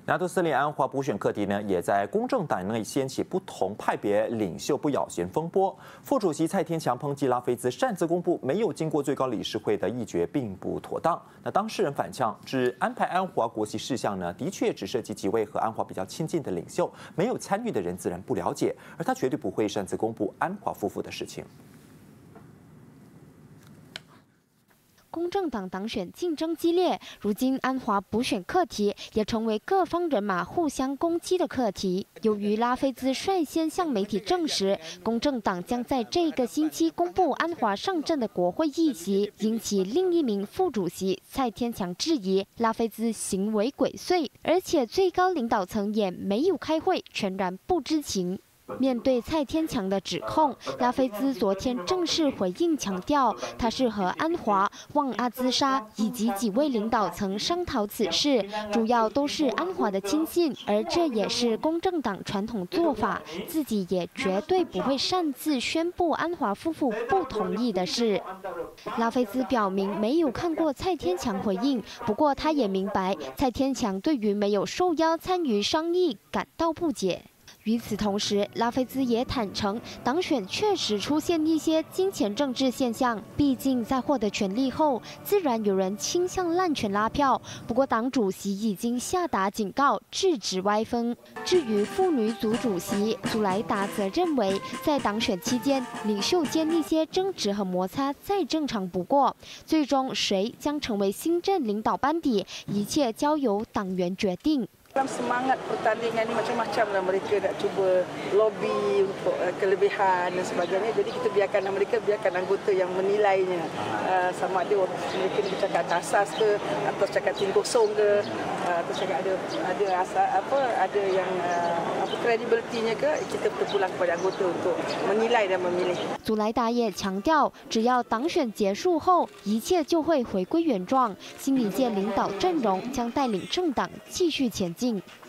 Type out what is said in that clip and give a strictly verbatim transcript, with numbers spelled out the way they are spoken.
拿督斯里安华补选课题呢，也在公正党内掀起不同派别领袖不咬弦风波。副主席蔡天强抨击拉菲兹擅自公布没有经过最高理事会的议决，并不妥当。那当事人反呛，指安排安华国席事项呢，的确只涉及几位和安华比较亲近的领袖，没有参与的人自然不了解，而他绝对不会擅自公布安华夫妇的事情。 公正党党选竞争激烈，如今安华补选课题也成为各方人马互相攻击的课题。由于拉菲兹率先向媒体证实，公正党将在这个星期公布安华上阵的国会议席，引起另一名副主席蔡天强质疑拉菲兹行为鬼祟，而且最高领导层也没有开会，全然不知情。 面对蔡天强的指控，拉菲兹昨天正式回应，强调他是和安华、旺阿兹莎以及几位领导层商讨此事，主要都是安华的亲信，而这也是公正党传统做法，自己也绝对不会擅自宣布安华夫妇不同意的事。拉菲兹表明没有看过蔡天强回应，不过他也明白蔡天强对于没有受邀参与商议感到不解。 与此同时，拉菲兹也坦诚，党选确实出现一些金钱政治现象。毕竟在获得权力后，自然有人倾向滥权拉票。不过，党主席已经下达警告，制止歪风。至于妇女组主席祖莱达则认为，在党选期间，领袖间一些争执和摩擦再正常不过。最终谁将成为新任领导班底，一切交由党员决定。 Dalam semangat pertandingan ini macam-macam lah mereka nak cuba lobby untuk uh, kelebihan dan sebagainya. Jadi kita biarkan mereka biarkan anggota yang menilainya. Uh, sama ada mereka ni bercakap atas asas ke atau cakap tim kosong ke uh, atau cakap ada ada asas apa ada yang uh, apa kredibilitinya ke kita terpulang kepada anggota untuk menilai dan memilih. 祖莱达也强调，只要党选结束后，一切就会回归原状。新一届领导阵容将带领政党继续前进。